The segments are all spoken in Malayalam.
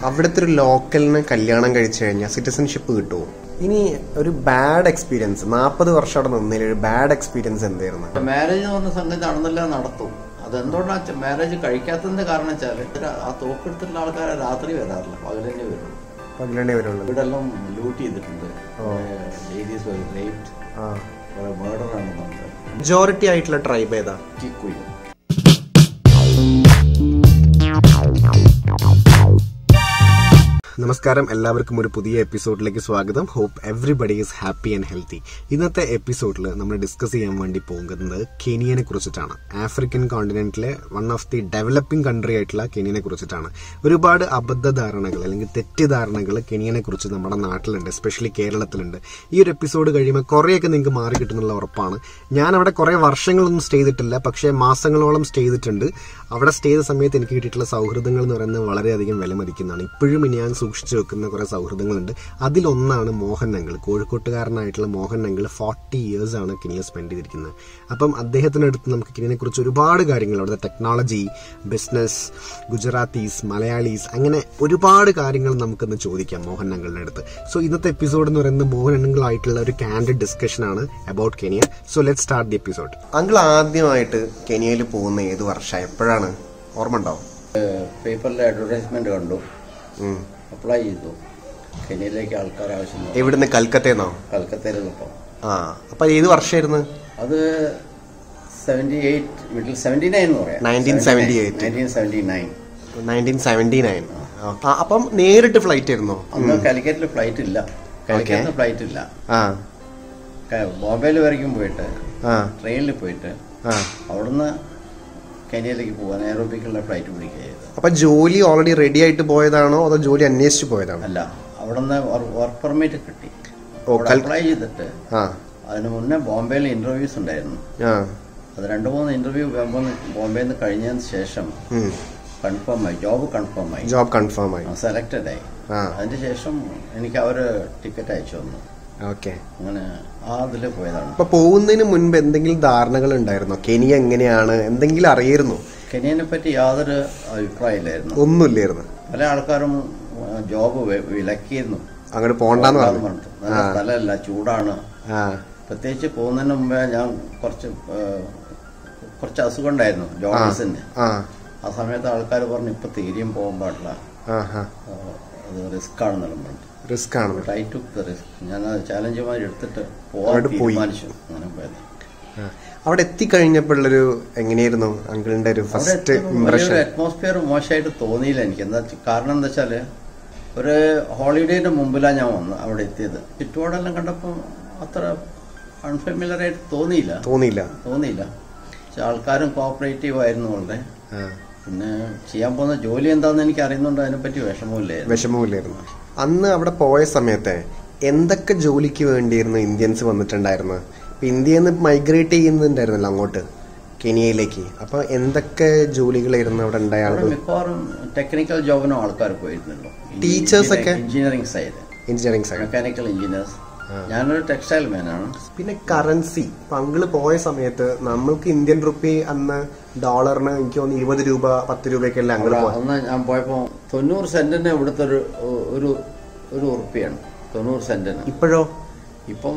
അവിടുത്തെ ഒരു ലോക്കലിന് കല്യാണം കഴിച്ചു കഴിഞ്ഞാൽ സിറ്റിസൺഷിപ്പ് കിട്ടുമോ? ഇനി ഒരു ബാഡ് എക്സ്പീരിയൻസ്, 40 വർഷം അവിടെ നിന്നതിൽ ഒരു ബാഡ് എക്സ്പീരിയൻസ് എന്തായിരുന്നു? മാരേജ് എന്ന് പറഞ്ഞ സംഗതി നടന്നില്ല, നടത്തും. അതെന്തുകൊണ്ടാ മാരേജ് കഴിക്കാത്തതിന്റെ കാരണം വെച്ചാല് ആ തോക്കെടുത്തുള്ള ആൾക്കാരെ രാത്രി വരാറില്ല, പകലന്നെ വരുള്ളൂ. ഇവിടെല്ലാം ലൂട്ട് ചെയ്തിട്ടുണ്ട്, മർഡർ ആണ്. മെജോറിറ്റി ആയിട്ടുള്ള ട്രൈബ് ഏതാ? കിക്കുയു. നമസ്കാരം, എല്ലാവർക്കും ഒരു പുതിയ എപ്പിസോഡിലേക്ക് സ്വാഗതം. Hope everybody is happy and healthy. ഇന്നത്തെ എപ്പിസോഡിൽ നമ്മൾ ഡിസ്കസ് ചെയ്യാൻ വേണ്ടി പോകുന്നത് കെനിയനെ കുറിച്ചിട്ടാണ്. ആഫ്രിക്കൻ കോണ്ടിനെന്റിലെ one of the developing country ആയിട്ടുള്ള കെനിയനെ കുറിച്ചിട്ടാണ്. ഒരുപാട് അബദ്ധധാരണകൾ അല്ലെങ്കിൽ തെറ്റിദ്ധാരണകൾ കെനിയനെ കുറിച്ച് നമ്മുടെ നാട്ടിലുണ്ട്, എസ്പെഷ്യലി കേരളത്തിലുണ്ട്. ഈ ഒരു എപ്പിസോഡ് കഴിയുമ്പോൾ കുറേയൊക്കെ നിങ്ങൾക്ക് മാറി കിട്ടുന്നുള്ള ഉറപ്പാണ്. ഞാൻ അവിടെ കുറേ വർഷങ്ങളൊന്നും സ്റ്റേ ചെയ്തിട്ടില്ല, പക്ഷേ മാസങ്ങളോളം സ്റ്റേ ചെയ്തിട്ടുണ്ട്. അവിടെ സ്റ്റേ ചെയ്ത സമയത്ത് എനിക്ക് കിട്ടിയിട്ടുള്ള സൗഹൃദങ്ങൾ എന്ന് പറയുന്നത് വളരെയധികം വിലമതിക്കുന്നതാണ്. ഇപ്പോഴും ഞാൻ സൂക്ഷിച്ചു വെക്കുന്ന കുറെ സൗഹൃദങ്ങളുണ്ട്. അതിലൊന്നാണ് മോഹൻ അങ്കിൾ, കോഴിക്കോട്ടുകാരനായിട്ടുള്ള മോഹൻ അങ്കിൾ. 40 years ആണ് കെനിയ സ്പെൻഡ് ചെയ്തിരിക്കുന്നത്. അപ്പം അദ്ദേഹത്തിനടുത്ത് നമുക്ക് കെനിയനെ കുറിച്ച് ഒരുപാട് കാര്യങ്ങൾ, അവിടുത്തെ ടെക്നോളജി, ബിസിനസ്, ഗുജറാത്തീസ്, മലയാളീസ്, അങ്ങനെ ഒരുപാട് കാര്യങ്ങൾ നമുക്കൊന്ന് ചോദിക്കാം മോഹൻ അങ്കിളിന്റെ അടുത്ത്. സോ ഇന്നത്തെ എപ്പിസോഡ് എന്ന് പറയുന്നത് മോഹൻ അങ്കിൾ ആയിട്ടുള്ള ഒരു കാൻഡിഡ് ഡിസ്കഷൻ ആണ് about Kenya. So let start the episode. Uncle ആദ്യമായിട്ട് കെനിയയിൽ പോകുന്ന ഏത് വർഷം, എപ്പോഴാണ്, ഓർമ്മ ഉണ്ടാവും? പേപ്പറിലെ അഡ്വർടൈസ്മെന്റ് കണ്ടു, അപ്ലൈ ചെയ്തു. കെനിയയിലേക്ക് ആൾക്കാർ ആവശ്യം. എവിടുന്ന്? കൽക്കത്തയിൽനിന്നോ? കൽക്കത്തയിലിപ്പം. അപ്പൊ ഏത് വർഷമായിരുന്നു അത്? 78, മിഡിൽ 79 എന്ന് പറയാം. 1979. അപ്പം നേരിട്ട് ഫ്ലൈറ്റ് ആയിരുന്നോ? അന്ന് കാലിക്കറ്റിൽ ഫ്ലൈറ്റ് ഇല്ല. കാലിക്കറ്റിന് ഫ്ലൈറ്റ് ഇല്ല. ബോംബെയിൽ വരയ്ക്കും പോയിട്ട് ട്രെയിനിൽ പോയിട്ട് അവിടുന്ന് കെനിയയിലേക്ക് പോകാൻ എയറോബിക്കുള്ള ഫ്ലൈറ്റ് പിടിക്കുക. അപ്പൊ ജോലി ഓൾറെഡി റെഡി ആയിട്ട് പോയതാണോ അതോ ജോലി അന്വേഷിച്ച് പോയതാണോ? അല്ല, അവിടുന്ന് വർക്ക് പെർമിറ്റ് കിട്ടി, അപ്ലൈ ചെയ്തിട്ട്. അതിന് മുന്നേ ബോംബെയിൽ ഇന്റർവ്യൂസ് ഉണ്ടായിരുന്നു. അത് 2-3 ഇന്റർവ്യൂ ബോംബെയിൽ നിന്ന് കഴിഞ്ഞതിന് ശേഷം ജോബ് കൺഫേം ആയി, സെലക്റ്റഡ് ആയി. അതിന് ശേഷം എനിക്ക് അവര് ടിക്കറ്റ് അയച്ചു തന്നു. അങ്ങനെ അതില് പോയതാണ്. അപ്പൊ പോകുന്നതിന് മുൻപ് എന്തെങ്കിലും ധാരണകൾ ഉണ്ടായിരുന്നോ? കെനിയ എങ്ങനെയാണ്, എന്തെങ്കിലും അറിയായിരുന്നോ? കെനിയനെ പറ്റി യാതൊരു അഭിപ്രായമില്ലായിരുന്നു, ഒന്നുമില്ലായിരുന്നു. പല ആൾക്കാരും ജോബ് വിലക്കിയിരുന്നു, അങ്ങോട്ട് പോണ്ടെന്ന് പറഞ്ഞു. നല്ല സ്ഥലമല്ല, ചൂടാണ്. പ്രത്യേകിച്ച് പോകുന്നതിന് മുമ്പേ ഞാൻ കുറച്ച് അസുഖം ഉണ്ടായിരുന്നു, ജോൺസിന്. ആ സമയത്ത് ആൾക്കാർ പറഞ്ഞു ഇപ്പൊ തീരെയും പോകാൻ പാടില്ല, അത് റിസ്ക് ആണെന്നെല്ലാം പറഞ്ഞു. റിസ്ക് ആണ്. I took the risk. ഞാൻ ചാലഞ്ചുമായി എടുത്തിട്ട് പോകാൻ തീരുമാനിച്ചു. അങ്ങനെ പോയത്. അവിടെ എത്തിക്കഴിഞ്ഞപ്പോഴൊരു എങ്ങനെയായിരുന്നു അങ്കിളിന്റെ ഒരു ഫസ്റ്റ് ഇംപ്രഷൻ? അറ്റ്മോസ്ഫിയർ മോശമായിട്ട് തോന്നിയില്ല എനിക്ക്. കാരണം എന്താ വെച്ചാല് ഒരു ഹോളിഡേന്റെ മുമ്പിലാണ് ഞാൻ വന്നത് അവിടെ എത്തിയത്. ചുറ്റുപാടെല്ലാം കണ്ടപ്പോൾ അത്ര അൺഫെമിലർ ആയിട്ട് തോന്നിയില്ല. ആൾക്കാരും കോഓപ്പറേറ്റീവ് ആയിരുന്നു വളരെ. പിന്നെ ചെയ്യാൻ പോകുന്ന ജോലി എന്താന്ന് എനിക്ക് അറിയുന്നുണ്ട്, അതിനെപ്പറ്റി വിഷമമില്ലായിരുന്നു. അന്ന് അവിടെ പോയ സമയത്ത് എന്തൊക്കെ ജോലിക്ക് വേണ്ടിയിരുന്നു ഇന്ത്യൻസ് വന്നിട്ടുണ്ടായിരുന്നു? ഇന്ത്യയിൽ നിന്ന് മൈഗ്രേറ്റ് ചെയ്യുന്നുണ്ടായിരുന്നല്ലോ അങ്ങോട്ട് കെനിയയിലേക്ക്. അപ്പൊ എന്തൊക്കെ ജോലികളായിരുന്നു അവിടെ ഉണ്ടായത്? മിക്കവാറും ടെക്നിക്കൽ ജോബിനും ആൾക്കാർ പോയിരുന്നല്ലോ. ടീച്ചേഴ്സ് ഒക്കെ എഞ്ചിനീയറിംഗ് സൈഡ്, മെക്കാനിക്കൽ എഞ്ചിനീയേഴ്സ്. ഞാനൊരു ടെക്സ്റ്റൈൽ മാനാണ്. പിന്നെ കറൻസി, ഇപ്പൊ അങ്കിള് പോയ സമയത്ത് നമ്മൾക്ക് ഇന്ത്യൻ റുപ്പി അന്ന് ഡോളറിന് എനിക്ക് തോന്നുന്നു 20 രൂപ 10 രൂപയൊക്കെയല്ലേ അങ്കിള്? അന്ന് ഞാൻ പോയപ്പോ 90 സെന്റിന് ഇവിടുത്തെ ഒരു ഉറുപ്പിയാണ് 90 സെന്റിന്. ഇപ്പോഴോ? ഇപ്പം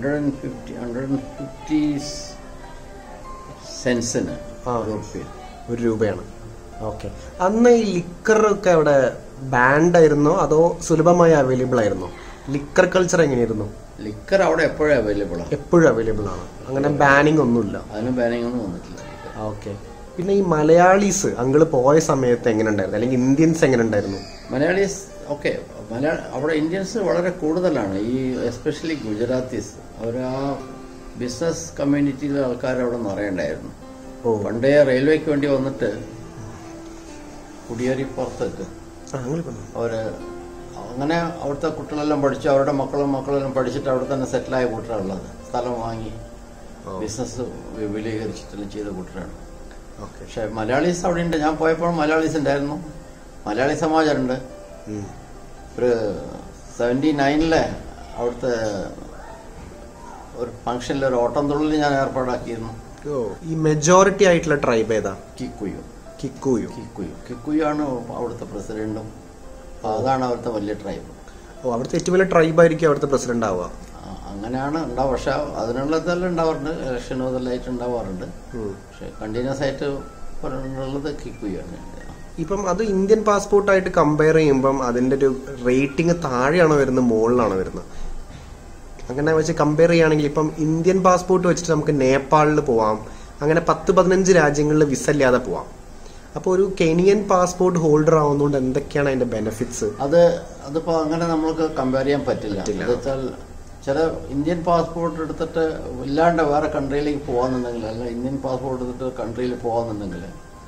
150 സെന്റ്സിന് ഒരു രൂപയാണ്. ഓക്കെ. അന്ന് ഈ ലിക്കർ ഒക്കെ അവിടെ ബാൻഡ് ആയിരുന്നോ അതോ സുലഭമായി അവൈലബിൾ ആയിരുന്നോ? ലിക്കർ കൾച്ചർ എങ്ങനെയായിരുന്നു? ലിക്കർ അവിടെ എപ്പോഴും അവൈലബിൾ ആണ്. അങ്ങനെ ബാനിങ് ഒന്നുമില്ല. അതിന് ബാനിങ് ഒന്നും വന്നിട്ടില്ല. ഓക്കെ. പിന്നെ ഈ മലയാളീസ് അങ്കിള് പോയ സമയത്ത് എങ്ങനെ ഉണ്ടായിരുന്നു, അല്ലെങ്കിൽ ഇന്ത്യൻസ് എങ്ങനെ ഉണ്ടായിരുന്നു? മലയാളീസ് ഓക്കെ, അവിടെ ഇന്ത്യൻസ് വളരെ കൂടുതലാണ്. ഈ എസ്പെഷ്യലി ഗുജറാത്തീസ്, അവർ ആ ബിസിനസ് കമ്മ്യൂണിറ്റിയിലെ ആൾക്കാർ അവിടെ നിറയണ്ടായിരുന്നു. പണ്ടേ റെയിൽവേക്ക് വേണ്ടി വന്നിട്ട് കുടിയേറി പുറത്തേക്ക് അവര് അങ്ങനെ അവിടുത്തെ കുട്ടികളെല്ലാം പഠിച്ചു, അവരുടെ മക്കളെല്ലാം പഠിച്ചിട്ട് അവിടെ തന്നെ സെറ്റിലായ കൂട്ടരാണുള്ളത്. സ്ഥലം വാങ്ങി ബിസിനസ് വിപുലീകരിച്ചിട്ടെല്ലാം ചെയ്ത കൂട്ടരാണ്. പക്ഷെ മലയാളീസ് അവിടെ ഉണ്ട്. ഞാൻ പോയപ്പോൾ മലയാളീസ് ഉണ്ടായിരുന്നു, മലയാളി സമാജമുണ്ട്. ഒരു 79 അവിടുത്തെ ഒരു ഫംഗ്ഷനിൽ ഒരു ഓട്ടം തുള്ളൽ ഞാൻ ഏർപ്പാടാക്കിയിരുന്നു. ഈ മെജോറിറ്റി ആയിട്ടുള്ള ട്രൈബ് ഏതാ? കിക്കുയു കിക്കുയു കിക്കുയു കിക്കുയു ആണ് അവിടുത്തെ പ്രസിഡന്റും അതാണ് അവിടുത്തെ വലിയ ട്രൈബ്. അവിടുത്തെ ഏറ്റവും വലിയ ട്രൈബായിരിക്കും അവിടുത്തെ പ്രസിഡന്റ് ആവുക. അങ്ങനെയാണ് ഉണ്ടാവുക. പക്ഷെ അതിനുള്ള ഇതെല്ലാം ഉണ്ടാവാറുണ്ട്, ഇലക്ഷനും ഇതെല്ലാമായിട്ട് ഉണ്ടാവാറുണ്ട്. പക്ഷെ കണ്ടിന്യൂസ് ആയിട്ട് ഉള്ളത് കിക്കുകയാണ്. ഇപ്പം അത് ഇന്ത്യൻ പാസ്പോർട്ടായിട്ട് കമ്പയർ ചെയ്യുമ്പം അതിന്റെ ഒരു റേറ്റിംഗ് താഴെയാണോ വരുന്നത്, മുകളിലാണോ വരുന്നത്? അങ്ങനെ വെച്ച് കമ്പയർ ചെയ്യുകയാണെങ്കിൽ ഇപ്പം ഇന്ത്യൻ പാസ്പോർട്ട് വെച്ചിട്ട് നമുക്ക് നേപ്പാളിൽ പോവാം, അങ്ങനെ 10-15 രാജ്യങ്ങളിൽ വിസ ഇല്ലാതെ പോവാം. അപ്പോൾ ഒരു കെനിയൻ പാസ്പോർട്ട് ഹോൾഡർ ആവുന്നതുകൊണ്ട് എന്തൊക്കെയാണ് അതിന്റെ ബെനിഫിറ്റ്സ്? അതിപ്പോ അങ്ങനെ നമ്മൾക്ക് കമ്പയർ ചെയ്യാൻ പറ്റില്ല. വെച്ചാൽ ചില ഇന്ത്യൻ പാസ്പോർട്ട് എടുത്തിട്ട് ഇല്ലാണ്ട് വേറെ കൺട്രിയിലേക്ക് പോകാന്നുണ്ടെങ്കിൽ, അല്ല ഇന്ത്യൻ പാസ്പോർട്ട് എടുത്തിട്ട് കൺട്രിയിൽ പോകാന്നുണ്ടെങ്കിൽ,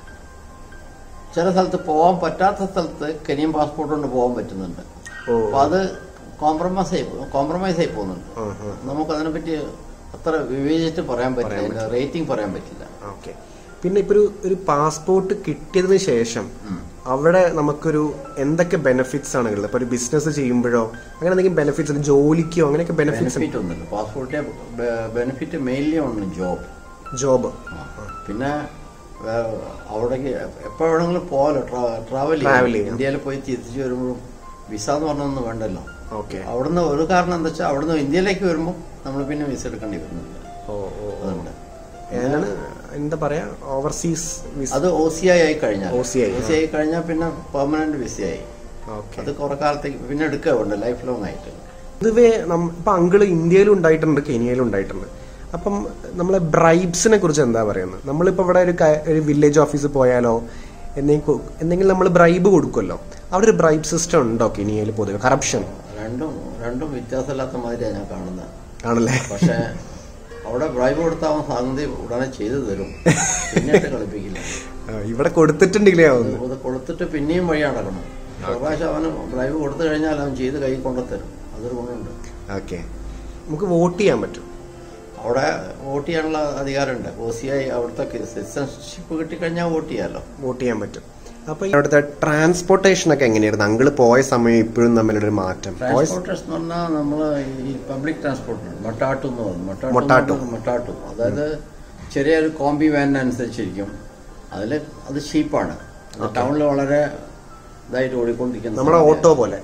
ചില സ്ഥലത്ത് പോകാൻ പറ്റാത്ത സ്ഥലത്ത് കെനിയൻ പാസ്പോർട്ട് കൊണ്ട് പോകാൻ പറ്റുന്നുണ്ട്. അപ്പൊ അത് കോംപ്രമൈസ് ആയി പോകുന്നുണ്ട്. നമുക്ക് അതിനെപ്പറ്റി അത്ര വിവേചിച്ചിട്ട് പറയാൻ പറ്റില്ല, റേറ്റിംഗ് പറയാൻ പറ്റില്ല. ഓക്കെ. പിന്നെ ഇപ്പൊ ഒരു പാസ്പോർട്ട് കിട്ടിയതിന് ശേഷം അവിടെ നമുക്കൊരു എന്തൊക്കെ ബെനിഫിറ്റ്സ് ആണ് ഉള്ളത്? ഇപ്പൊ ഒരു ബിസിനസ് ചെയ്യുമ്പോഴോ അങ്ങനെ എന്തെങ്കിലും ബെനിഫിറ്റ്സ്, ജോലിക്കോ അങ്ങനെയൊക്കെ ബെനിഫിറ്റ്സ് ഒന്നുമില്ല. പാസ്പോർട്ടിന്റെ ബെനിഫിറ്റ് മെയിൻലി ഉണ്ട് ജോബ്. പിന്നെ അവിടേക്ക് എപ്പോ വേണമെങ്കിലും പോകാലോ, ട്രാവൽ ചെയ്യാം. ഇന്ത്യയിൽ പോയി തിരിച്ചു വരുമ്പോഴും വിസ എന്ന് പറഞ്ഞൊന്നും വേണ്ടല്ലോ. അവിടുന്ന് ഒരു കാരണം എന്താ വെച്ചാൽ അവിടുന്ന് ഇന്ത്യയിലേക്ക് വരുമ്പോൾ നമ്മൾ പിന്നെ വിസ എടുക്കേണ്ടി വരുന്നില്ല. അതുകൊണ്ട് എന്താ പറയാ, ഓവർസീസ് അത് OCI ആയി കഴിഞ്ഞാൽ പിന്നെ പെർമനന്റ് വിസയായി. അത് കുറെ കാലത്തേക്ക് പിന്നെ എടുക്കുക ലൈഫ് ലോങ് ആയിട്ട്. പൊതുവേ ഇപ്പൊ അങ്കിള് ഇന്ത്യയിലും ഉണ്ടായിട്ടുണ്ട്, കെനിയയിലും ഉണ്ടായിട്ടുണ്ട്. അപ്പം നമ്മളെ ബ്രൈബ്സിനെ കുറിച്ച് എന്താ പറയുന്നത്? നമ്മളിപ്പോ ഇവിടെ ഒരു വില്ലേജ് ഓഫീസിൽ പോയാലോ എന്തെങ്കിലും നമ്മൾ ബ്രൈബ് കൊടുക്കുമല്ലോ, അവിടെ ഒരു ബ്രൈബ് സിസ്റ്റം ഉണ്ടോ കെനിയയിൽ? പൊതുവെ കറപ്ഷൻ രണ്ടും വ്യത്യാസമില്ലാത്ത മാതിരിയാണ് ഞാൻ കാണുന്നത്. ആണല്ലേ? പക്ഷെ അവിടെ ബ്രൈബ് കൊടുത്താൽ അവൻ സംഗതി ഉടനെ ചെയ്തു തരും, പിന്നീട് കളിപ്പിക്കില്ല. ഇവിടെ കൊടുത്തിട്ടുണ്ടെങ്കിലേ കൊടുത്തിട്ട് പിന്നെയും വഴി നടക്കണം. പ്രാവശ്യം അവന് ബ്രൈബ് കൊടുത്തു കഴിഞ്ഞാൽ അവൻ ചെയ്ത് കൈ കൊണ്ടുത്തരും. അതൊരു ഗുണമുണ്ട്. ഓക്കെ. നമുക്ക് വോട്ട് ചെയ്യാൻ പറ്റും അവിടെ. വോട്ട് ചെയ്യാനുള്ള അധികാരമുണ്ട്. OCI അവിടുത്തെ സിറ്റിസൺഷിപ്പ് കിട്ടിക്കഴിഞ്ഞാൽ വോട്ട് ചെയ്യാൻ പറ്റും. അപ്പൊ അവിടുത്തെ ട്രാൻസ്പോർട്ടേഷൻ ഒക്കെ എങ്ങനെയായിരുന്നു? അങ്കിള് പോയ സമയം ഇപ്പോഴും തമ്മിലൊരു മാറ്റം? ട്രാൻസ്പോർട്ടേഷൻ എന്ന് പറഞ്ഞാൽ നമ്മള് ഈ പബ്ലിക് ട്രാൻസ്പോർട്ട് മൊട്ടാട്ടു എന്ന് പറയും. മൊട്ടാട്ടു അതായത് ചെറിയൊരു കോമ്പി വാനിനനുസരിച്ചിരിക്കും. അത് ഷീപ്പാണ്. ടൗണിൽ വളരെ ഇതായിട്ട് ഓടിക്കൊണ്ടിരിക്കുന്നത്. നമ്മുടെ ഓട്ടോ പോലെ.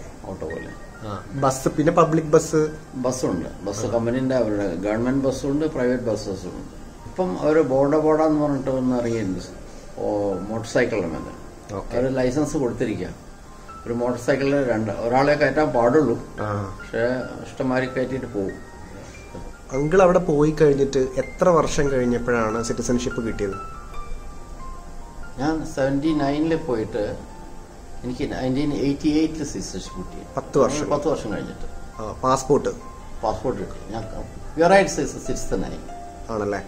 ബസ്, പിന്നെ പബ്ലിക് ബസ്സുണ്ട്. ബസ് കമ്പനിന്റെ അവരുടെ ഗവൺമെന്റ് ബസ്സുണ്ട്, പ്രൈവറ്റ് ബസ്സസും ഉണ്ട്. ഇപ്പം അവർ ബോർഡാന്ന് പറഞ്ഞിട്ട് ഒന്ന് ഇറങ്ങിയിട്ടുണ്ട് മോട്ടോർ സൈക്കിളിന്റെ മേലെ. അവർ ലൈസൻസ് കൊടുത്തിരിക്കുക. ഒരു മോട്ടോർ സൈക്കിളിൽ ഒരാളെ കയറ്റാൻ പാടുള്ളൂ, പക്ഷെ ഇഷ്ടംമാരി കയറ്റിട്ട് പോകും. അങ്കിൾ അവിടെ പോയി കഴിഞ്ഞിട്ട് എത്ര വർഷം കഴിഞ്ഞപ്പോഴാണ് സിറ്റിസൺഷിപ്പ് കിട്ടിയത്? ഞാൻ 79 പോയിട്ട് എനിക്ക് 1988 സിറ്റിസൺഷിപ്പ് കിട്ടി. 10 വർഷം കഴിഞ്ഞിട്ട് പാസ്പോർട്ട് കിട്ടി. ഞാൻ പ്യുവറായിട്ട് സിറ്റിസണായി. ആണല്ലേ?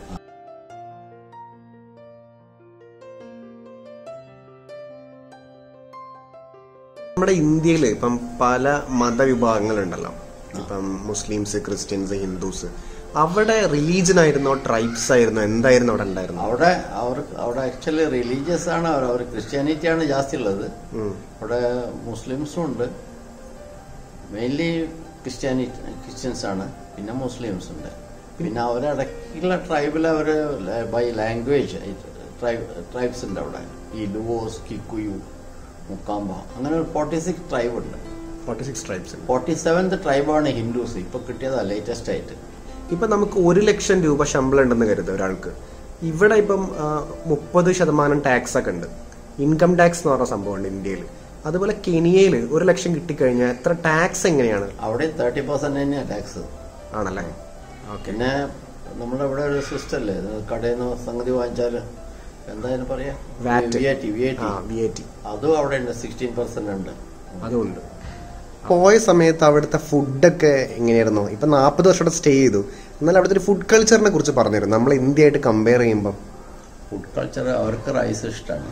നമ്മുടെ ഇന്ത്യയിൽ ഇപ്പം പല മതവിഭാഗങ്ങളുണ്ടല്ലോ. ഇപ്പം മുസ്ലിംസ്, ക്രിസ്ത്യൻസ്, ഹിന്ദുസ്. അവിടെ റിലീജിയൻ ആയിരുന്നോ ട്രൈബ്സ് ആയിരുന്നോ, എന്തായിരുന്നു അവിടെ ഉണ്ടായിരുന്നു? അവിടെ ആക്ച്വലി റിലീജിയസ് ആണ്. അവർ ക്രിസ്ത്യാനിറ്റിയാണ് ജാസ്തി ഉള്ളത്. അവിടെ മുസ്ലിംസും ഉണ്ട്. മെയിൻലി ക്രിസ്ത്യൻസ് ആണ്. പിന്നെ മുസ്ലിംസ് ഉണ്ട്. പിന്നെ അവരടക്കിയുള്ള ട്രൈബിൽ അവര് ബൈ ലാംഗ്വേജ് ട്രൈബ്സ് ഉണ്ട് അവിടെ. ഈ ലുവോസ്, കിക്കുയു, മുക്കാമ്പ, അങ്ങനെ ഒരു 46 ട്രൈബ് ഉണ്ട്. 46 ട്രൈബ്സ്. 47th ട്രൈബാണ് Hindus. ഇപ്പൊ കിട്ടിയതാ ലേറ്റസ്റ്റ് ആയിട്ട്. ഇപ്പൊ നമുക്ക് 1 ലക്ഷം രൂപ ശമ്പളം ഉണ്ടെന്ന് കരുതുക ഒരാൾക്ക്. ഇവിടെ ഇപ്പം 30% ടാക്സ് ഒക്കെ ഉണ്ട്. ഇൻകം ടാക്സ് എന്ന് പറഞ്ഞ സംഭവമുണ്ട് ഇന്ത്യയിൽ. അതുപോലെ കെനിയയിൽ 1 ലക്ഷം കിട്ടിക്കഴിഞ്ഞാൽ എത്ര ടാക്സ് എങ്ങനെയാണ്? അവിടെ 30% തന്നെയാണ് ടാക്സ്. ആണല്ലേ? പിന്നെ നമ്മുടെ ഇവിടെ ഒരു സിസ്റ്റം അല്ലേ, കടയിൽ നിന്ന് സംഗതി വാങ്ങിച്ചാല് എന്തായാലും പറയാ VAT. അതും അവിടെ ഉണ്ട്. 16% ഉണ്ട്. അതുകൊണ്ട് പോയ സമയത്ത് അവിടുത്തെ ഫുഡൊക്കെ എങ്ങനെയായിരുന്നു? ഇപ്പൊ 40 വർഷം സ്റ്റേ ചെയ്തു, എന്നാൽ അവിടുത്തെ ഒരു ഫുഡ് കൾച്ചറിനെ കുറിച്ച് പറഞ്ഞിരുന്നു. നമ്മൾ ഇന്ത്യയായിട്ട് കമ്പയർ ചെയ്യുമ്പോൾ ഫുഡ് കൾച്ചർ അവർക്ക് റൈസ് ഇഷ്ടമാണ്.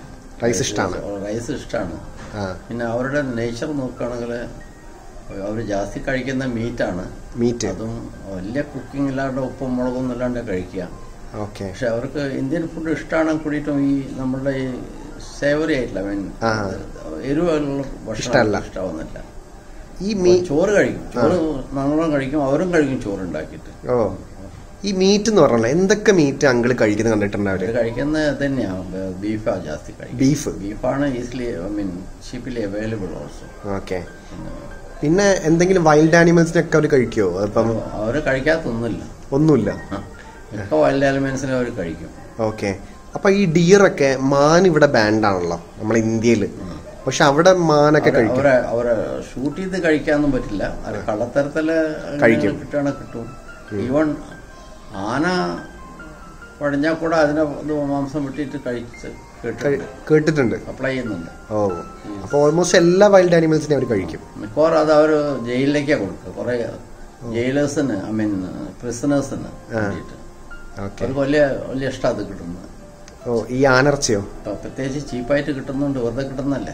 പിന്നെ അവരുടെ നേച്ചർ നോക്കുകയാണെങ്കിൽ അവർ ജാസ്തി കഴിക്കുന്ന മീറ്റ്. അതും വലിയ കുക്കിംഗ് ഇല്ലാണ്ട് ഉപ്പും മുളകൊന്നും ഇല്ലാണ്ട് കഴിക്കുക. പക്ഷെ അവർക്ക് ഇന്ത്യൻ ഫുഡ് ഇഷ്ടമാണ്. കൂടിയിട്ടും ഈ നമ്മളുടെ ഈ സേവറി ആയിട്ടില്ല, എരിവുള്ള ഭക്ഷണം ഇഷ്ടമാവുന്നില്ല. ചോറ് കഴിക്കും. ചോറ് നല്ലോണം കഴിക്കും. അവരും കഴിക്കും ചോറ് ഉണ്ടാക്കിയിട്ട്. ഈ മീറ്റ് എന്ന് പറഞ്ഞാൽ എന്തൊക്കെ മീറ്റ് അങ്കിൾ കഴിക്കുന്നത് കണ്ടിട്ടുണ്ടാവില്ലേ? കഴിക്കുന്നത് തന്നെയാണ് ബീഫാണ് ജാസ്തി കഴിക്കുന്നത്. ബീഫാണ് easily cheaply available also. Okay. പിന്നെ എന്തെങ്കിലും വൈൽഡ് ആനിമൽസിനൊക്കെ അവർ കഴിക്കുമോ? അപ്പം അവർ കഴിക്കാത്തൊന്നുമില്ല. ഒന്നുമില്ല, ഒക്കെ വൈൽഡ് ആനിമൽസിനെ അവർ കഴിക്കും. ഓക്കെ. അപ്പൊ ഈ ഡിയറൊക്കെ മാൻ ഇവിടെ ബാൻഡ് ആണല്ലോ നമ്മളെ ഇന്ത്യയില്, പക്ഷെ അവിടെ മാനൊക്കെ കഴിക്കും. അവരെ ഷൂട്ട് ചെയ്ത് കഴിക്കാനൊന്നും പറ്റില്ല. അത് കള്ളത്തരത്തില് കിട്ടും. ഈവൺ ആന പടിഞ്ഞാൽ കൂടെ അതിനെ മാംസം വിട്ടിട്ട് കേട്ടിട്ടുണ്ട്, അപ്ലൈ ചെയ്യുന്നുണ്ട്. ഓ, അപ്പൊ ഓൾമോസ്റ്റ് എല്ലാ വൈൽഡ് ആനിമൽസിനെ അവർ കഴിക്കും. മിക്കവാറും അത് അവർ ജയിലിലേക്കാണ് കൊടുക്കുക. കുറെ ജയിലേഴ്സിന് പ്രിസണേഴ്സിന് അവർക്ക് വലിയ വലിയ ഇഷ്ടം അത് കിട്ടുന്നത്. ഓ, ഈ ആനർച്ചയോ? പ്രത്യേകിച്ച് ചീപ്പായിട്ട് കിട്ടുന്നുണ്ട്, വെറുതെ കിട്ടുന്നല്ലേ.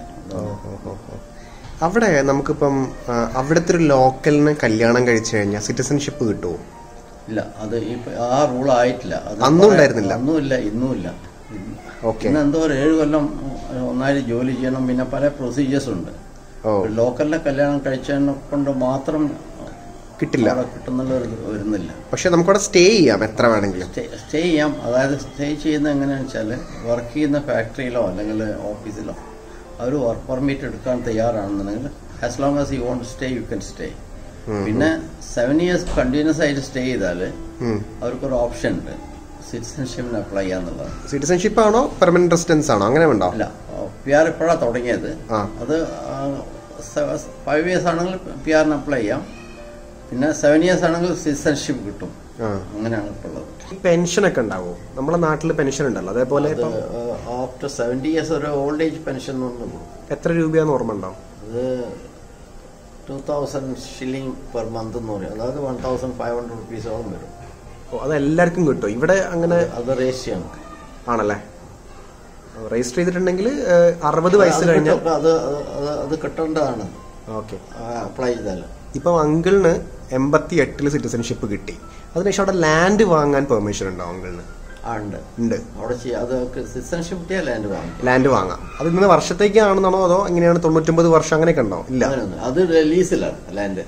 അവിടെ നമുക്കിപ്പം അവിടുത്തെ ഒരു ലോക്കലിന് കല്യാണം കഴിച്ചു കഴിഞ്ഞാൽ സിറ്റിസൺഷിപ്പ് കിട്ടുമോ? ഇല്ല, അത് ആ റൂൾ ആയിട്ടില്ല. അന്നും ഉണ്ടായിരുന്നില്ല? അന്നുമില്ല, ഇന്നുമില്ല. ഓക്കെ. ഇന്ന് എന്തോ 7 കൊല്ലം ഒന്നായി ജോലി ചെയ്യണം. പിന്നെ പല പ്രൊസീജിയേഴ്സ് ഉണ്ട്. ലോക്കലിനെ കല്യാണം കഴിച്ചതിനെ കൊണ്ട് മാത്രം കിട്ടില്ല, കിട്ടുന്നുള്ള വരുന്നില്ല. പക്ഷെ നമുക്കവിടെ സ്റ്റേ ചെയ്യാം, എത്ര വേണമെങ്കിലും സ്റ്റേ ചെയ്യാം. അതായത് സ്റ്റേ ചെയ്യുന്നത് എങ്ങനെയാണെന്ന് വെച്ചാൽ വർക്ക് ചെയ്യുന്ന ഫാക്ടറിയിലോ അല്ലെങ്കിൽ ഓഫീസിലോ അവർ വർക്ക് പെർമിറ്റ് എടുക്കാൻ തയ്യാറാണെന്നുണ്ടെങ്കിൽ as long as you want stay you can stay. പിന്നെ 7 years കണ്ടിന്യൂസ് ആയിട്ട് സ്റ്റേ ചെയ്താൽ അവർക്കൊരു ഓപ്ഷൻ ഉണ്ട്, സിറ്റിസൺഷിപ്പിന് അപ്ലൈ ചെയ്യാന്നുള്ളത്. സിറ്റിസൺഷിപ്പ് ആണോ പെർമനന്റ് റെസിഡൻസ് ആണോ? അങ്ങനെ ഉണ്ടോ? അല്ല, PR ഇപ്പോഴാണ് തുടങ്ങിയത്. അത് 5 years ആണെങ്കിൽ PR അപ്ലൈ ചെയ്യാം. പിന്നെ 7 years ആണെങ്കിൽ സിറ്റിസൺഷിപ്പ് കിട്ടും. അങ്ങനെയാണ് ഇപ്പോൾ ഉള്ളത്. പെൻഷൻ ഒക്കെ ഉണ്ടാവോ? നമ്മുടെ നാട്ടിൽ പെൻഷൻ ഉണ്ടല്ലോ, അതേപോലെ ആഫ്റ്റർ 70 years ഒരു ഓൾഡ് ഏജ് പെൻഷൻ എത്ര രൂപയാന്ന് ഓർമ്മ ഉണ്ടാവും? അത് 2000 shilling പെർ മന്ത് എന്ന് പറയും. അതായത് 1500 rupees വരും. അത് എല്ലാവർക്കും കിട്ടും ഇവിടെ? അങ്ങനെ അത് രജിസ്റ്റർ ചെയ്യണം. ആണല്ലേ? രജിസ്റ്റർ ചെയ്തിട്ടുണ്ടെങ്കിൽ 60 വയസ്സ് കഴിഞ്ഞാൽ അത് കിട്ടേണ്ടതാണ്. ഓക്കെ, അപ്ലൈ ചെയ്താൽ. ഇപ്പം അങ്കിളിന് 88 സിറ്റിസൺഷിപ്പ് കിട്ടി. അതിനുശേഷം അവിടെ ലാൻഡ് വാങ്ങാൻ പെർമിഷൻ ഉണ്ടോ അങ്കിളിന്? ഉണ്ട്. അവിടെ സിറ്റിസൺഷിപ്പ് കിട്ടിയാൽ ലാൻഡ് വാങ്ങാം. അത് ഇന്ന് വർഷത്തേക്കാണെന്നാണോ അതോ എങ്ങനെയാണ്? 99 വർഷം അങ്ങനെയൊക്കെ ഉണ്ടോ? ഇല്ല, അത് ലീസിലാണ് ലാൻഡ്.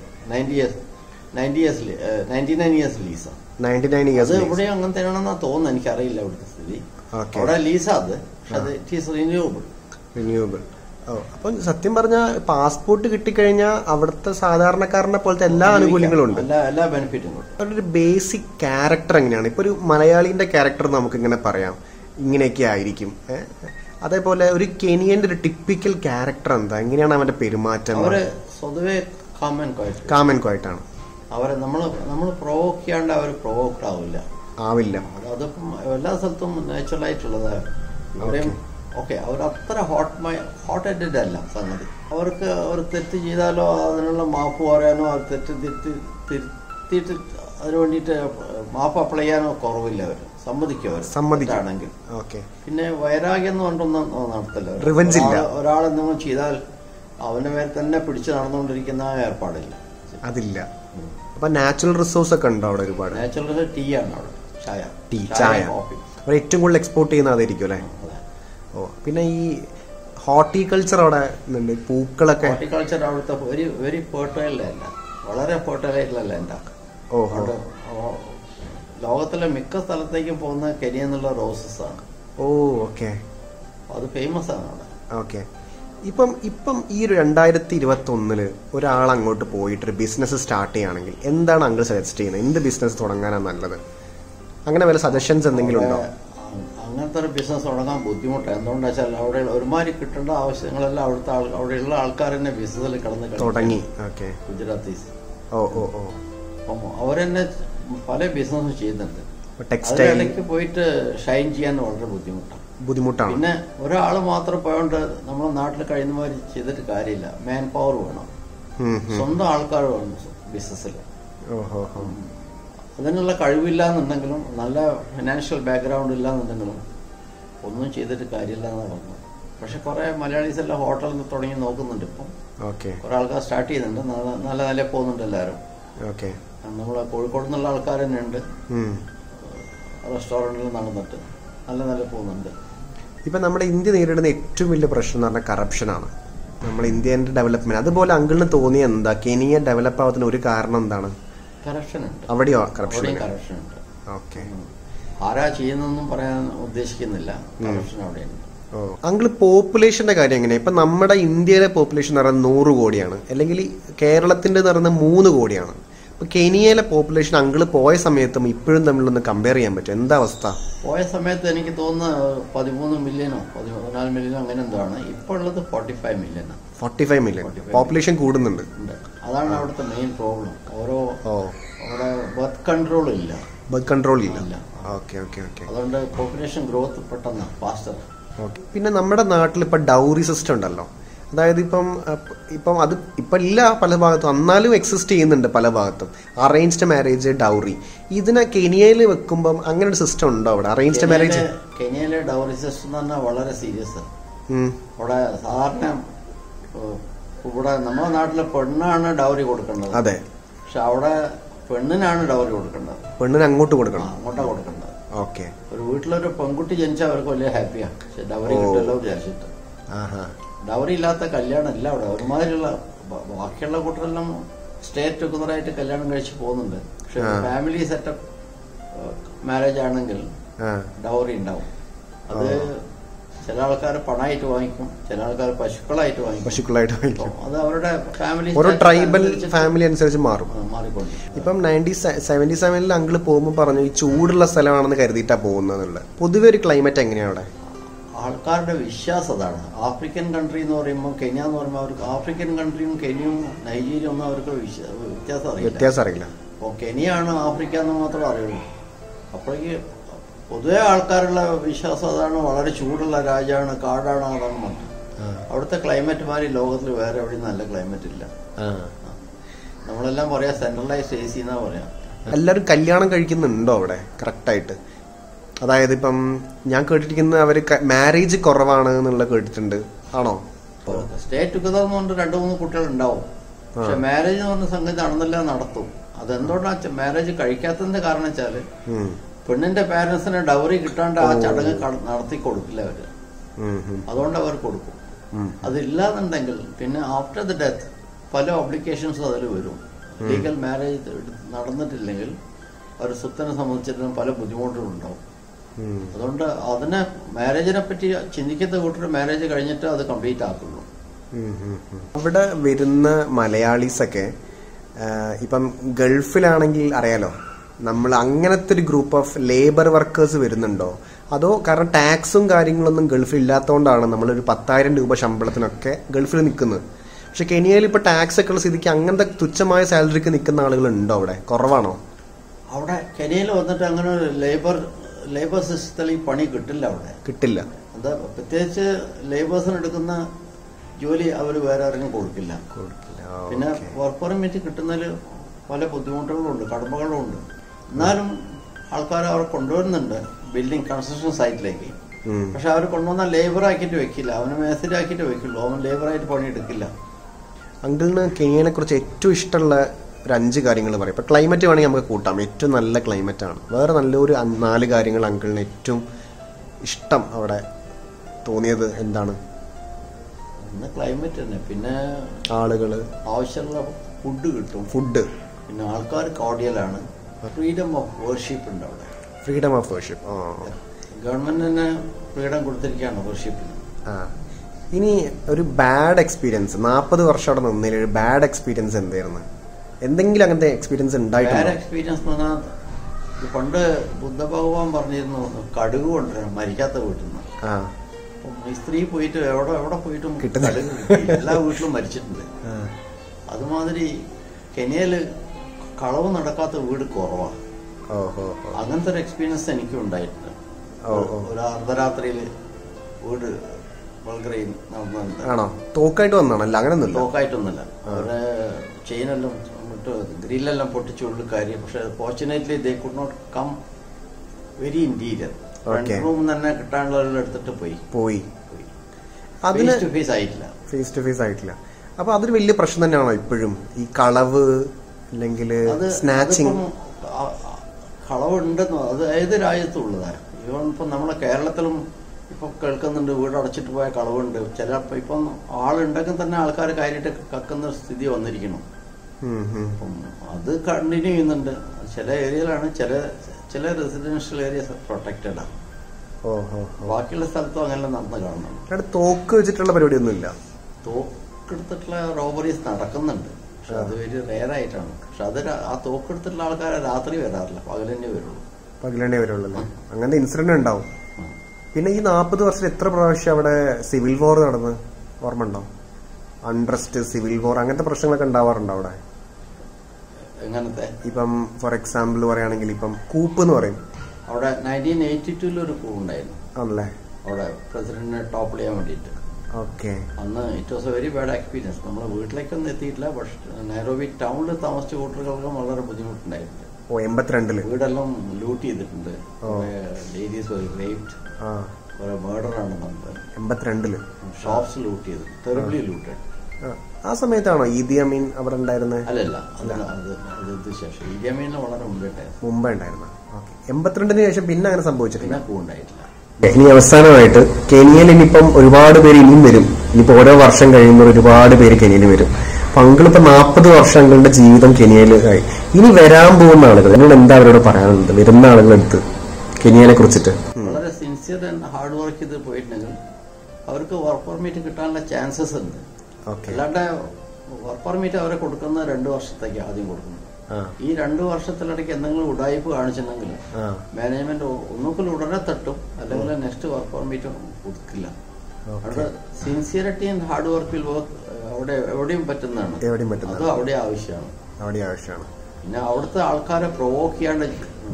99 years ലീസാണ്. 99 years. അത് ഇവിടെ അങ്ങനത്തെ ആണെന്നാ തോന്നുന്നു, എനിക്കറിയില്ല ഇവിടുത്തെ സ്ഥിതി. അവിടെ ലീസാ അത്, പക്ഷെ ഇറ്റ് ഈസ് റിന്യൂവബിൾ. അപ്പൊ സത്യം പറഞ്ഞ പാസ്പോർട്ട് കിട്ടിക്കഴിഞ്ഞാൽ അവിടുത്തെ സാധാരണക്കാരനെ പോലത്തെ എല്ലാ ആനുകൂല്യങ്ങളും ഉണ്ട്, എല്ലാ ബെനിഫിറ്റും ഉണ്ട്. അവരുടെ ഒരു ബേസിക് ക്യാരക്ടർ എങ്ങനെയാണ്? ഇപ്പൊ ഒരു മലയാളിന്റെ ക്യാരക്ടർ നമുക്ക് ഇങ്ങനെ പറയാം, ഇങ്ങനെയൊക്കെ ആയിരിക്കും. അതേപോലെ ഒരു കെനിയന്റെ ഒരു ടിപ്പിക്കൽ ക്യാരക്ടർ എന്താ? എങ്ങനെയാണ് അവന്റെ പെരുമാറ്റം? അവര് സ്വതവേ കാമൻ ക്വയറ്റാണ്. അവരെ നമ്മൾ പ്രൊവോക്ക് ചെയ്യാണ്ട് അവർ പ്രൊവോക്ഡ് ആവില്ല. അതിപ്പം എല്ലാ സ്ഥലത്തും നാച്ചുറൽ ആയിട്ടുള്ളതാണ്. ഇവിടെയും ഓക്കെ, അവർ അത്ര ഹോട്ട് ഹെഡഡ് അല്ല സംഗതി. അവർക്ക് അവർ തെറ്റ് ചെയ്താലോ അതിനുള്ള മാപ്പ് പറയാനോ അവർ തെറ്റ് തിരുത്തിയിട്ട് അതിനു വേണ്ടിയിട്ട് മാപ്പ് അപ്ലൈ ചെയ്യാനോ കുറവില്ല. അവർ സമ്മതിക്കുകയാണെങ്കിൽ. പിന്നെ വൈരാഗ്യം എന്ന് പറഞ്ഞൊന്നും നടത്തില്ല. ഒരാളെന്തെങ്കിലും ചെയ്താൽ അവന്റെ മേൽ തന്നെ പിടിച്ചു നടന്നുകൊണ്ടിരിക്കുന്ന ഏർപ്പാടില്ല, അതില്ല. അപ്പൊ നാച്ചുറൽ റിസോഴ്സ് ഒക്കെ ഉണ്ടോ അവിടെ? ഒരുപാട് നാച്ചുറൽ റിസോഴ്സ്. ടീ ആണ് അവിടെ, ചായ ഏറ്റവും കൂടുതൽ എക്സ്പോർട്ട് ചെയ്യുന്ന അതായിരിക്കും അല്ലേ? ഓ, പിന്നെ ഈ ഹോർട്ടിക്കൾച്ചർ അവിടെ പൂക്കളൊക്കെ. ഹോർട്ടിക്കൾച്ചർ അവിടുത്തെ വെരി ഫെർട്ടൈൽ അല്ല, വളരെ ഫെർട്ടൈൽ ആയിട്ടുള്ള ലാൻഡാ. ലോകത്തിലെ മിക്ക സ്ഥലത്തേക്കും പോകുന്ന കെനിയ എന്നുള്ള റോസസ് ആണ്. ഓ, ഓക്കെ. അത് ഫേമസ് ആണ് അവിടെ. ഓക്കെ. ഇപ്പം ഈ ഒരു 2021 ഒരാൾ അങ്ങോട്ട് പോയിട്ട് ഒരു ബിസിനസ് സ്റ്റാർട്ട് ചെയ്യുകയാണെങ്കിൽ എന്താണ് അങ്കിൾ സജസ്റ്റ് ചെയ്യുന്നത്? എന്ത് ബിസിനസ് തുടങ്ങാനാണ് നല്ലത്? അങ്ങനെ വല്ല സജഷൻസ് എന്തെങ്കിലും ഉണ്ടോ? അങ്ങനത്തെ ഒരു ബിസിനസ് തുടങ്ങാൻ ബുദ്ധിമുട്ടാണ്. എന്തുകൊണ്ടാ വെച്ചാൽ അവിടെ ഒരുമാതിരി കിട്ടേണ്ട ആവശ്യങ്ങളെല്ലാം അവിടെയുള്ള ആൾക്കാർ തന്നെ ബിസിനസ്സിൽ കടന്ന് തുടങ്ങി. ഗുജറാത്തീസ് അപ്പം അവരെന്നെ പല ബിസിനസ്സും ചെയ്യുന്നുണ്ട്. ടെക്സ്റ്റൈലിലേക്ക് പോയിട്ട് ഷൈൻ ചെയ്യാൻ വളരെ ബുദ്ധിമുട്ടാണ്. പിന്നെ ഒരാൾ മാത്രം പോയോണ്ട് നമ്മുടെ നാട്ടിൽ കഴിയുന്ന മാതിരി ചെയ്തിട്ട് കാര്യമില്ല. മാൻ പവർ വേണം, സ്വന്തം ആൾക്കാർ വേണം ബിസിനസ്സിൽ. അതിനുള്ള കഴിവില്ല എന്നുണ്ടെങ്കിലും നല്ല ഫിനാൻഷ്യൽ ബാക്ക്ഗ്രൗണ്ട് ഇല്ല എന്നുണ്ടെങ്കിലും ഒന്നും ചെയ്തിട്ട് കാര്യമില്ല എന്നാണ് പറഞ്ഞത്. പക്ഷെ കുറെ മലയാളീസ് എല്ലാം ഹോട്ടലിൽ തുടങ്ങി നോക്കുന്നുണ്ട്. ഇപ്പം കുറെ ആൾക്കാർ സ്റ്റാർട്ട് ചെയ്യുന്നുണ്ട്, നല്ല നില പോകുന്നുണ്ട് എല്ലാവരും. നമ്മളെ കോഴിക്കോട് നിന്നുള്ള ആൾക്കാർ തന്നെ ഉണ്ട്, റെസ്റ്റോറൻറ്റിൽ നടന്നിട്ട് നല്ല നില പോകുന്നുണ്ട്. ഇപ്പം നമ്മുടെ ഇന്ത്യ നേരിടുന്ന ഏറ്റവും വലിയ പ്രശ്നം എന്ന് പറഞ്ഞാൽ കറപ്ഷനാണ്. നമ്മൾ ഇന്ത്യൻ്റെ ഡെവലപ്മെന്റ്. അതുപോലെ അങ്കിളിന് തോന്നിയ എന്താ കെനിയ ഡെവലപ്പ് ആവാത്തതിന് ഒരു കാരണം എന്താണ്? കറപ്ഷൻ ഉണ്ട്. അവിടെയോ കറപ്ഷൻ ഉണ്ട്. ഓക്കെ. ആരാ ചെയ്യുന്നൊന്നും പറയാൻ ഉദ്ദേശിക്കുന്നില്ല. കറപ്ഷൻ അവിടെയുണ്ട്. അങ്കിള് പോപ്പുലേഷന്റെ കാര്യം എങ്ങനെയാ? ഇപ്പൊ നമ്മുടെ ഇന്ത്യയിലെ പോപ്പുലേഷൻ എന്ന് പറയുന്നത് 100 കോടിയാണ്, അല്ലെങ്കിൽ കേരളത്തിന്റെ എന്ന് പറയുന്നത് 3 കോടിയാണ്. ഇപ്പൊ കെനിയയിലെ പോപ്പുലേഷൻ അങ്കിള് പോയ സമയത്തും ഇപ്പോഴും തമ്മിലൊന്ന് കമ്പയർ ചെയ്യാൻ പറ്റും? എന്താ അവസ്ഥ? പോയ സമയത്ത് എനിക്ക് തോന്നുന്നു 13 മില്യനോ 14 മില്യനോ അങ്ങനെ എന്തോ ആണ്. ഇപ്പോൾ ഉള്ളത് 45 മില്യനാണ്. 45 മില്യൺ പോപ്പുലേഷൻ കൂടുന്നുണ്ട്. അതാണ് അവിടുത്തെ മെയിൻ പ്രോബ്ലം. അവിടെ ബർത്ത് കൺട്രോൾ ഇല്ല. ബർത്ത് കൺട്രോൾ ഇല്ല. Okay okay okay. അതുകൊണ്ട് പോപ്പുലേഷൻ ഗ്രോത്ത് പെട്ടെന്ന് ഫാസ്റ്റർ. ഓക്കെ. പിന്നെ നമ്മുടെ നാട്ടിൽ ഇപ്പൊ ഡൗറി സിസ്റ്റം ഉണ്ടല്ലോ, അതായത് ഇപ്പം അത് ഇപ്പം ഇല്ല പല ഭാഗത്തും, എന്നാലും എക്സിസ്റ്റ് ചെയ്യുന്നുണ്ട് പല ഭാഗത്തും. അറേഞ്ച്ഡ് മാരേജ്, ഡൗറി, ഇതിനെ കെനിയയിൽ വെക്കുമ്പം അങ്ങനെ ഒരു സിസ്റ്റം ഉണ്ടോ അവിടെ? അറേഞ്ച്ഡ് മാരേജ് കെനിയയിലെ ഡൗറി സിസ്റ്റം എന്ന് പറഞ്ഞാൽ വളരെ സീരിയസ്. അവിടെ സാധാരണ ഇവിടെ നമ്മുടെ നാട്ടിലെ പെണ്ണാണ് ഡൗറി കൊടുക്കേണ്ടത്. അതെ. പക്ഷെ അവിടെ പെണ്ണിനാണ് ഡൗറി കൊടുക്കേണ്ടത്. പെണ്ണിന് അങ്ങോട്ട് കൊടുക്കണം. അങ്ങോട്ടാ കൊടുക്കേണ്ടത്. ഓക്കെ. ഒരു വീട്ടിലൊരു പെൺകുട്ടി ജനിച്ചാൽ അവർക്ക് വലിയ ഹാപ്പിയാണ്. പക്ഷെ ഡൗറി കിട്ടുമല്ലോ വിചാരിച്ചിട്ട്. ഡൗറി ഇല്ലാത്ത കല്യാണം ഇല്ല അവിടെ. ഒരുമാതിരിയുള്ള ബാക്കിയുള്ള കൂട്ടരെല്ലാം സ്റ്റേറ്റ് ടുഗദറായിട്ട് കല്യാണം കഴിച്ച് പോകുന്നുണ്ട്. പക്ഷെ ഫാമിലി സെറ്റപ്പ് മാരേജ് ആണെങ്കിൽ ഡൗറി ഉണ്ടാവും. അത് ചില ആൾക്കാർ പണമായിട്ട് വാങ്ങിക്കും, ചില ആൾക്കാർ പശുക്കളായിട്ട് വാങ്ങിക്കും. അത് അവരുടെ ഫാമിലി ഓരോ ട്രൈബൽ ഫാമിലി അനുസരിച്ച് മാറിക്കൊണ്ട്. ഇപ്പം 1977 അങ്കിള് പോകുമ്പോൾ പറഞ്ഞു ഈ ചൂടുള്ള സ്ഥലമാണെന്ന് കരുതിയിട്ടാ പോകുന്നത്. പൊതുവെ ഒരു ക്ലൈമറ്റ് എങ്ങനെയാണ് അവിടെ? ആൾക്കാരുടെ വിശ്വാസം അതാണ്. ആഫ്രിക്കൻ കൺട്രി എന്ന് പറയുമ്പോൾ കെനിയ എന്ന് പറയുമ്പോൾ അവർക്ക് ആഫ്രിക്കൻ കൺട്രിയും കെനിയും നൈജീരിയ ഒന്നും അവർക്ക് വ്യത്യാസം അറിയില്ല. അപ്പോൾ കെനിയാണ് ആഫ്രിക്ക എന്ന് മാത്രമേ അറിയുള്ളൂ. അപ്പോഴേക്ക് പൊതുവെ ആൾക്കാരുള്ള വിശ്വാസം അതാണ്, വളരെ ചൂടുള്ള രാജ്യമാണ്, കാടാണ്, അതാണ് പറഞ്ഞത്. അവിടുത്തെ ക്ലൈമറ്റ് മാറി ലോകത്തിൽ വേറെ എവിടെയും നല്ല ക്ലൈമറ്റ് ഇല്ല. നമ്മളെല്ലാം പറയാ സെൻട്രലൈസ്ഡ് AC എന്നാ പറയാം. എല്ലാവരും കല്യാണം കഴിക്കുന്നുണ്ടോ അവിടെ കറക്റ്റായിട്ട്? അതായത് ഇപ്പം ഞാൻ കേട്ടിരിക്കുന്നത് അവര് മാരേജ് കുറവാണ് എന്നുള്ള കേട്ടിട്ടുണ്ട്. ആണോ? സ്റ്റേറ്റ് ടുഗദർ എന്ന് പറഞ്ഞിട്ട് 2-3 കുട്ടികൾ ഉണ്ടാവും. പക്ഷെ മാരേജ് എന്ന് പറഞ്ഞ സംഗതി നടന്നില്ല, നടത്തും. അതെന്തുകൊണ്ടാ മാരേജ് കഴിക്കാത്തതിന്റെ കാരണം വെച്ചാല് പെണ്ണിന്റെ പാരന്റ്സിന് ഡൗറി കിട്ടാണ്ട് ആ ചടങ്ങ് നടത്തി കൊടുക്കില്ല അവര്. അതുകൊണ്ട് അവർ കൊടുക്കും. അതില്ലാന്നുണ്ടെങ്കിൽ പിന്നെ ആഫ്റ്റർ ദ ഡെത്ത് പല ഒബ്ലിക്കേഷൻസും അതിൽ വരും. ലീഗൽ മാരേജ് നടന്നിട്ടില്ലെങ്കിൽ അവർ സ്വത്തിനെ സംബന്ധിച്ചിട്ടും പല ബുദ്ധിമുട്ടുകളും ഉണ്ടാവും. അതുകൊണ്ട് അതിനെ മാരേജിനെ പറ്റി ചിന്തിക്കുന്ന കൂട്ടർ മാരേജ് കഴിഞ്ഞിട്ട് അത് കംപ്ലീറ്റ് ആക്കുള്ളൂ. അവിടെ വരുന്ന മലയാളീസൊക്കെ ഇപ്പം ഗൾഫിലാണെങ്കിൽ അറിയാലോ, നമ്മൾ അങ്ങനത്തെ ഒരു ഗ്രൂപ്പ് ഓഫ് ലേബർ വർക്കേഴ്സ് വരുന്നുണ്ടോ? അതോ കാരണം ടാക്സും കാര്യങ്ങളൊന്നും ഗൾഫിൽ ഇല്ലാത്തതുകൊണ്ടാണ് നമ്മളൊരു 10,000 രൂപ ശമ്പളത്തിനൊക്കെ ഗൾഫിൽ നിൽക്കുന്നത്. പക്ഷെ കെനിയയിൽ ഇപ്പൊ ടാക്സ് ഒക്കെ ഉള്ള സ്ഥിതിക്ക് അങ്ങനത്തെ തുച്ഛമായ സാലറിക്ക് നിൽക്കുന്ന ആളുകൾ ഉണ്ടോ അവിടെ? കുറവാണോ? അവിടെ കെനിയയിൽ വന്നിട്ട് അങ്ങനെ ഒരു ലേബർ സിസ്റ്റത്തിൽ ഈ പണി കിട്ടില്ല. അവിടെ കിട്ടില്ല. എന്താ പ്രത്യേകിച്ച് ലേബേഴ്സിന് എടുക്കുന്ന ജോലി അവർ വേറെ ആരെങ്കിലും കൊടുക്കില്ല. പിന്നെ വർക്ക് പെർമിറ്റ് കിട്ടുന്നതിൽ പല ബുദ്ധിമുട്ടുകളുണ്ട്, കടമകളുണ്ട്. എന്നാലും ആൾക്കാർ അവർ കൊണ്ടുവരുന്നുണ്ട് ബിൽഡിംഗ് കൺസ്ട്രക്ഷൻ സൈറ്റിലേക്ക്. പക്ഷെ അവർ കൊണ്ടുവന്നാൽ ലേബർ ആക്കിയിട്ട് വെക്കില്ല, അവന് മേസ്തിരി ആക്കിയിട്ട് വെക്കുള്ളൂ, അവൻ ലേബറായിട്ട് പണിയെടുക്കില്ല. അങ്കിളിന് കെനിയനെ കുറിച്ച് ഏറ്റവും ഇഷ്ടമുള്ള ഒരു 5 കാര്യങ്ങൾ പറയും. ഇപ്പൊ ക്ലൈമറ്റ് വേണമെങ്കിൽ നമുക്ക് കൂട്ടാം. ഏറ്റവും നല്ല ക്ലൈമറ്റ് ആണ്. വേറെ നല്ലൊരു 4 കാര്യങ്ങൾ അങ്കിളിന് ഏറ്റവും ഇഷ്ടം അവിടെ തോന്നിയത് എന്താണ്? ക്ലൈമറ്റ് തന്നെ. പിന്നെ ആളുകള്, ആവശ്യമുള്ള ഫുഡ് കിട്ടും. പിന്നെ ആൾക്കാർ കോർഡിയലാണ്. ഫ്രീഡം ഓഫ് വർഷിപ്പ് ഉണ്ട് അവിടെ. ഫ്രീഡം ഓഫ് വർഷിപ്പ് ഗവൺമെന്റ് തന്നെ ഫ്രീഡം കൊടുത്തിരിക്കുകയാണ് വർഷിപ്പിന്. ഇനി ഒരു ബാഡ് എക്സ്പീരിയൻസ്, 40 വർഷം അവിടെ നിന്നതിൽ ഒരു ബാഡ് എക്സ്പീരിയൻസ് എന്തായിരുന്നു? എന്തെങ്കിലും അങ്ങനത്തെ എക്സ്പീരിയൻസ് ഉണ്ടായിട്ടുണ്ടോ? ബാഡ് എക്സ്പീരിയൻസ് എന്ന് പറഞ്ഞാൽ പണ്ട് ബുദ്ധഭഗവാൻ പറഞ്ഞിരുന്നു കടുക് കൊണ്ടുവരണം മരിക്കാത്ത വീട്ടിൽ നിന്ന്. ഈ സ്ത്രീ പോയിട്ട് എവിടെ പോയിട്ടും കടുക് എല്ലാ വീട്ടിലും മരിച്ചിട്ടുണ്ട്. അതുമാതിരി കെനിയയില് കളവ് നടക്കാത്ത വീട് കുറവാണ്. അങ്ങനത്തെ ഒരു എക്സ്പീരിയൻസ് എനിക്കും ഉണ്ടായിട്ടുണ്ട്. ഒരു അർദ്ധരാത്രിയില് വീട് ആണോ? തോക്കായിട്ട് വന്നാണല്ലോ? അങ്ങനെയൊന്നുമില്ല. തോക്കായിട്ടൊന്നുമില്ല. അവരുടെ ചെയിനെല്ലാം ഗ്രില്ലെല്ലാം പൊട്ടിച്ചുള്ള കാര്യം. പക്ഷെ fortunately they could not come very interior. Room തന്നെ കിട്ടാനുള്ള എടുത്തിട്ട് പോയി. ഫേസ് ടു ഫേസ് ആയിട്ടില്ല. അപ്പൊ അതൊരു വലിയ പ്രശ്നം തന്നെയാണോ ഇപ്പോഴും ഈ കളവ് അല്ലെങ്കിൽ സ്നാച്ചിങ്? കളവ് ഉണ്ടെന്നോ അത് ഏത് രാജ്യത്തും ഉള്ളതാണ്. ഇവൻ ഇപ്പം നമ്മളെ കേരളത്തിലും ഇപ്പൊ കേൾക്കുന്നുണ്ട് വീട് അടച്ചിട്ട് പോയ കളവുണ്ട്. ചിലപ്പോ ഇപ്പം ആളുണ്ടെങ്കിൽ തന്നെ ആൾക്കാർ കാര്യമായിട്ട് കക്കുന്ന സ്ഥിതി വന്നിരിക്കണം. അപ്പം അത് കണ്ടിന്യൂ ചെയ്യുന്നുണ്ട്. ചില ഏരിയയിലാണ്, ചില റെസിഡൻഷ്യൽ ഏരിയസ് പ്രൊട്ടക്റ്റഡ് ആണ്. ബാക്കിയുള്ള സ്ഥലത്തും അങ്ങനെ നടന്ന് കാണുന്നുണ്ട്. തോക്ക് വെച്ചിട്ടുള്ള പരിപാടിയൊന്നുമില്ല. തോക്കെടുത്തിട്ടുള്ള റോബറീസ് നടക്കുന്നുണ്ട്, പക്ഷെ അത് വെരി റെയർ ആയിട്ടാണ്. പക്ഷെ അത് ആ തോക്കെടുത്തിട്ടുള്ള ആൾക്കാരെ രാത്രി വരാറില്ല, പകലന്നെ വരുള്ളൂ. അങ്ങനത്തെ ഇൻസിഡന്റ് ഉണ്ടാവും. പിന്നെ ഈ 40 വർഷം എത്ര പ്രാവശ്യം അവിടെ സിവിൽ വാർ നടന്ന് ഓർമ്മ ഉണ്ടോ? അൺട്രസ്റ്റ്, സിവിൽ വാർ, അങ്ങനത്തെ പ്രശ്നങ്ങളൊക്കെ ഉണ്ടാവാറുണ്ടോ അവിടെ? എങ്ങനത്തെ? ഇപ്പം ഫോർ എക്സാമ്പിൾ പറയുകയാണെങ്കിൽ ഇപ്പം കൂപ്പ് എന്ന് പറയും. അവിടെ 1982 ഒരു coup ഉണ്ടായിരുന്നു ആണല്ലേ, അവിടെ പ്രസിഡന്റിനെ ടോപ്പ് ചെയ്യാൻ വേണ്ടിയിട്ട്. അന്ന് it was a very bad experience. നമ്മളെ വീട്ടിലേക്കൊന്നും എത്തിയിട്ടില്ല, പക്ഷെ നൈറോബി ടൗണിൽ താമസിച്ച കൂട്ടർക്കും വളരെ ബുദ്ധിമുട്ടുണ്ടായിട്ടുണ്ട്. 82 വീടെല്ലാം ലൂട്ട് ചെയ്തിട്ടുണ്ട്, ലേഡീസ് വരെ റേപ്ഡ്, കുറെ മർഡർ ആണ് നമ്മൾ 82 ഷോപ്സ് ലൂട്ട് ചെയ്തു, ടെറിബിളി ലൂട്ടഡ്. ആ സമയത്താണോ ഈദി അമീൻ അവിടെ ഉണ്ടായിരുന്നത്? അല്ലല്ല, അത് ശേഷം ഈദി അമീനിന് വളരെ മുമ്പേ ഉണ്ടായിരുന്നു. 82 ശേഷം പിന്നെ അങ്ങനെ സംഭവിച്ചിട്ടില്ല, ഉണ്ടായിട്ടില്ല. ഇനി അവസാനമായിട്ട് കെനിയയിൽ ഇനിയിപ്പം ഒരുപാട് പേര് ഇനിയും വരും. ഇനിയിപ്പോ ഓരോ വർഷം കഴിയുമ്പോൾ ഒരുപാട് പേര് കെനിയയിൽ വരും. അപ്പൊ അങ്കിളിപ്പോ 40 വർഷം അങ്കിളുടെ ജീവിതം കെനിയയിലായി. ഇനി വരാൻ പോകുന്ന ആളുകൾ എന്നോട് എന്താ അവരോട് പറയാനുള്ളത്, വരുന്ന ആളുകളെടുത്ത് കെനിയനെ കുറിച്ചിട്ട്? വളരെ സിൻസിയർ ആൻഡ് ഹാർഡ് വർക്ക് ചെയ്ത് പോയിട്ടുണ്ടെങ്കിൽ അവർക്ക് വർക്ക് പെർമിറ്റ് കിട്ടാനുള്ള ചാൻസസ് ഉണ്ട്. അല്ലാണ്ട് വർക്ക് പെർമിറ്റ് അവരെ കൊടുക്കുന്ന 2 വർഷത്തേക്ക് ആദ്യം കൊടുക്കുന്നത്. ഈ 2 വർഷത്തിലിടയ്ക്ക് എന്തെങ്കിലും ഉടായ്പ കാണിച്ചിട്ടുണ്ടെങ്കിൽ മാനേജ്മെന്റ് ഒന്നുകിൽ ഉടനെ തട്ടും, അല്ലെങ്കിൽ നെക്സ്റ്റ് വർക്ക് പെർമിറ്റ് കൊടുക്കില്ല. അവിടെ sincerity and hard work will work അവിടെ എവിടെയും പറ്റുന്നതാണ്. അത് അവിടെ ആവശ്യമാണ്. പിന്നെ അവിടുത്തെ ആൾക്കാരെ പ്രൊവോക്ക് ചെയ്യാണ്ട്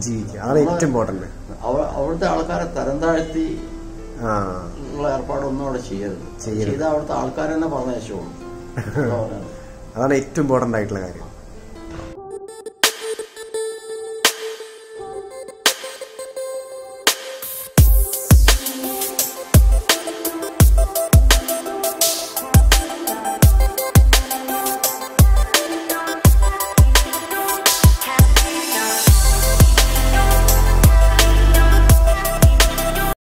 അവിടുത്തെ ആൾക്കാരെ തരം താഴ്ത്തി ഉള്ള ഏർപ്പാടൊന്നും അവിടെ ചെയ്യരുത്. ചെയ്താൽ അവിടുത്തെ ആൾക്കാരെ തന്നെ പറഞ്ഞയച്ചോളൂ. അതാണ് ഏറ്റവും ഇമ്പോർട്ടന്റ് ആയിട്ടുള്ള കാര്യം.